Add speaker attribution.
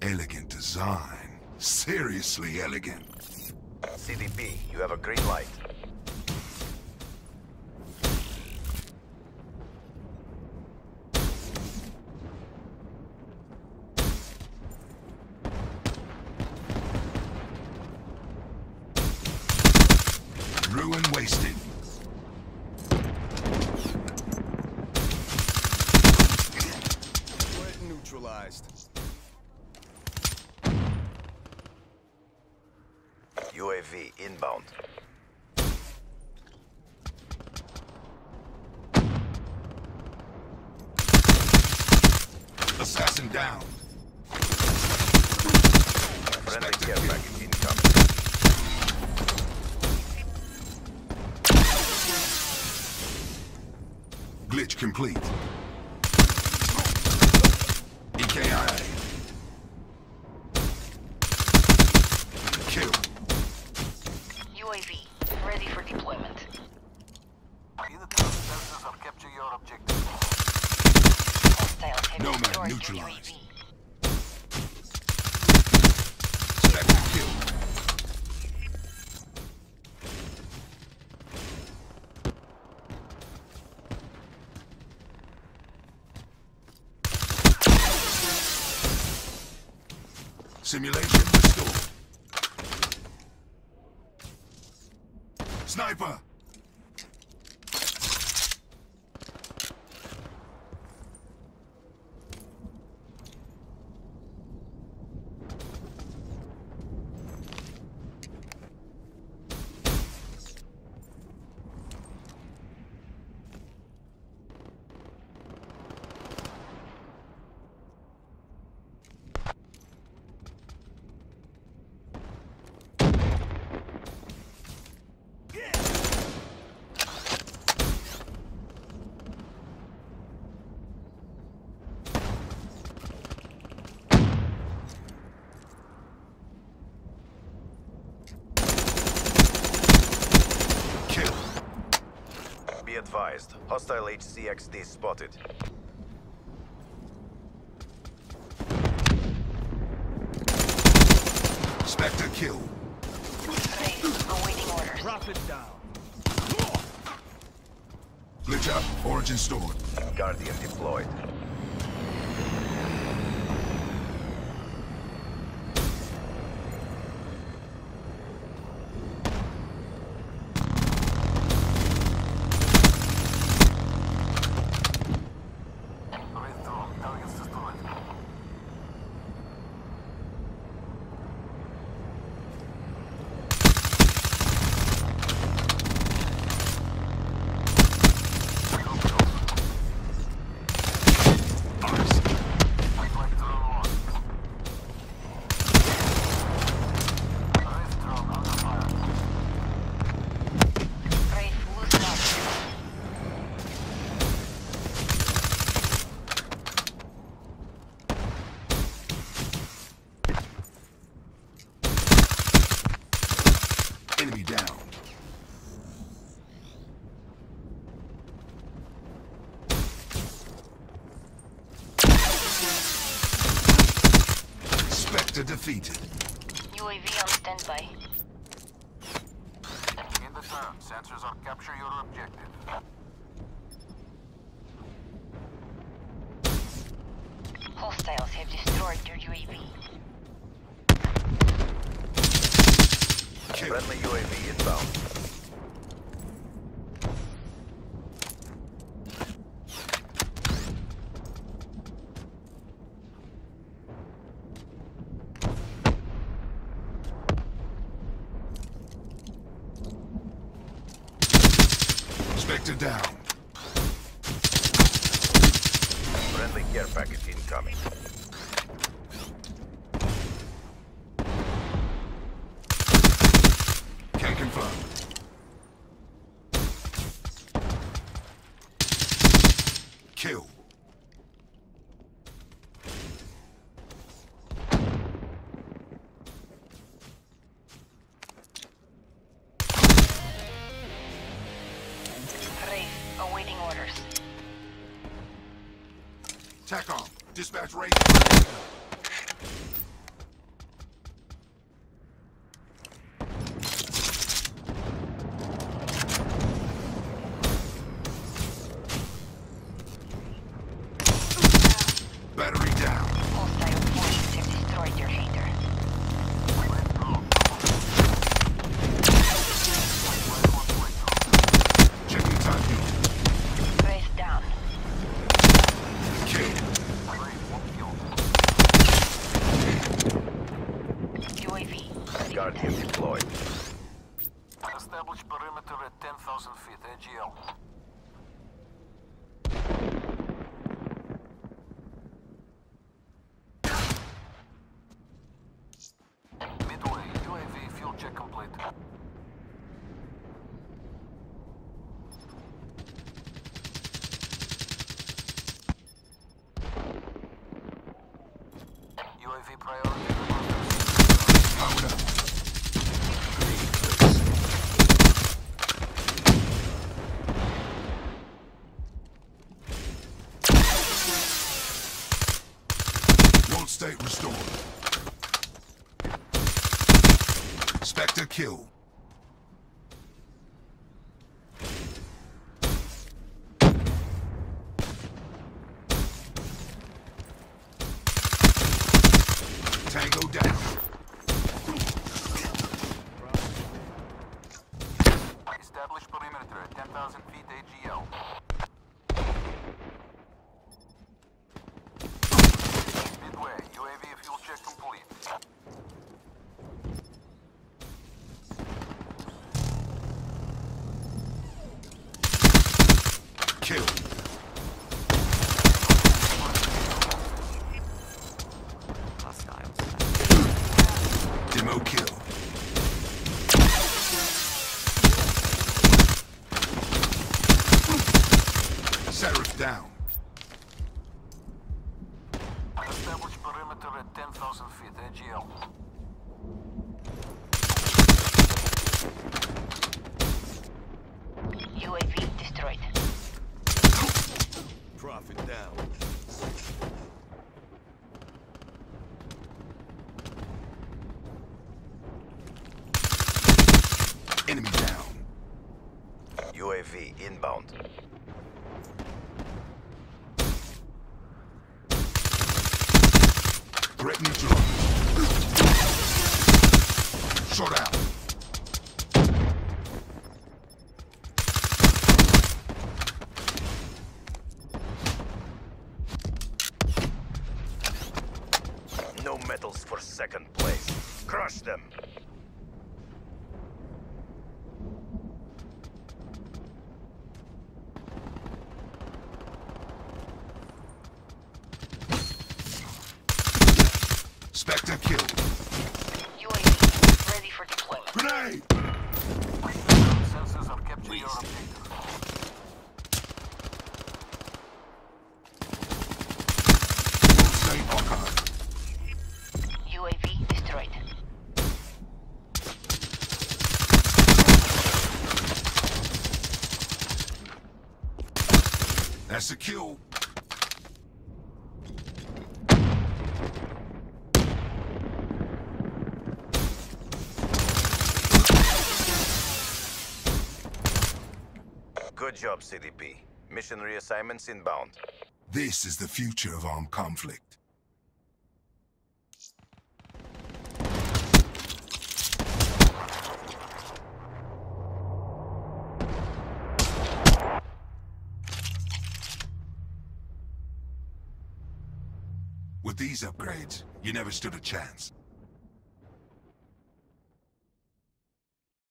Speaker 1: Elegant design. Seriously elegant.
Speaker 2: CDP, you have a green light.
Speaker 1: Ruin wasted.
Speaker 3: Threat neutralized.
Speaker 2: UAV inbound.
Speaker 1: Assassin down.
Speaker 2: Friendly care package incoming.
Speaker 1: Glitch complete. EKIA. Kill.
Speaker 4: UAV, ready for deployment.
Speaker 5: Capture your objective.
Speaker 4: Hostiles have
Speaker 1: Nomad
Speaker 4: destroyed your
Speaker 1: neutralized.
Speaker 4: UAV.
Speaker 1: Spectre kill. Simulation restored. Sniper!
Speaker 2: Be advised, hostile HCXD spotted.
Speaker 1: Spectre kill.
Speaker 4: Race, awaiting orders.
Speaker 3: Drop it down.
Speaker 1: Glitch up. Origin stored.
Speaker 2: Guardian deployed.
Speaker 5: Targets destroyed.
Speaker 4: Race, loosen up.
Speaker 1: Enemy down. Spectre defeated.
Speaker 4: UAV on standby.
Speaker 5: In the turn, sensors are capture your objective.
Speaker 4: Hostiles have destroyed your UAV.
Speaker 1: Kill.
Speaker 2: Friendly UAV inbound.
Speaker 1: Spectre down.
Speaker 2: Friendly care package incoming.
Speaker 1: Can confirm. Kill.
Speaker 4: Race, awaiting orders.
Speaker 1: TACOM. Dispatch rate. state restored. Spectre kill. Tango down.
Speaker 5: Establish perimeter at 10,000 feet AGL. Midway, UAV fuel check complete.
Speaker 1: Kill. Demo kill. Seraph down.
Speaker 5: Establish perimeter at 10,000 feet AGL.
Speaker 4: UAV destroyed.
Speaker 3: Profit down.
Speaker 1: Enemy down.
Speaker 2: UAV inbound.
Speaker 1: Threatening drone. Shot out.
Speaker 2: No medals for second place. Crush them.
Speaker 1: Spectre kill.
Speaker 4: UAV ready for deployment.
Speaker 1: Grenade!
Speaker 5: Sensors have captured your objective.
Speaker 1: Stay Hawkeye.
Speaker 4: UAV destroyed.
Speaker 1: That's a kill.
Speaker 2: Good job, CDP. Mission reassignments inbound.
Speaker 1: This is the future of armed conflict. With these upgrades, you never stood a chance.